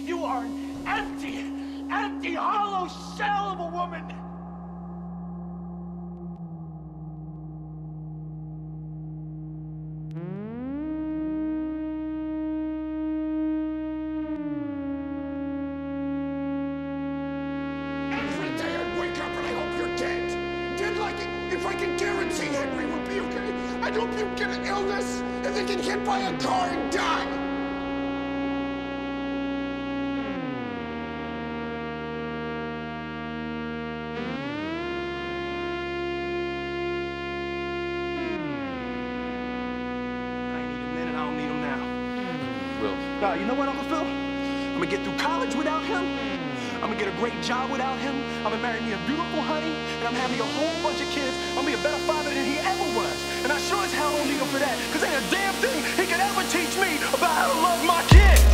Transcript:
You are an empty, hollow shell of a woman. Every day I wake up and I hope you're dead. Dead like if I can guarantee Henry will be okay. I'd hope you get an illness and then get hit by a car and die. You know what, Uncle Phil? I'm gonna get through college without him. I'm gonna get a great job without him. I'm gonna marry me a beautiful honey, and I'm having a whole bunch of kids. I'm gonna be a better father than he ever was. And I sure as hell don't need him for that, because ain't a damn thing he could ever teach me about how to love my kids.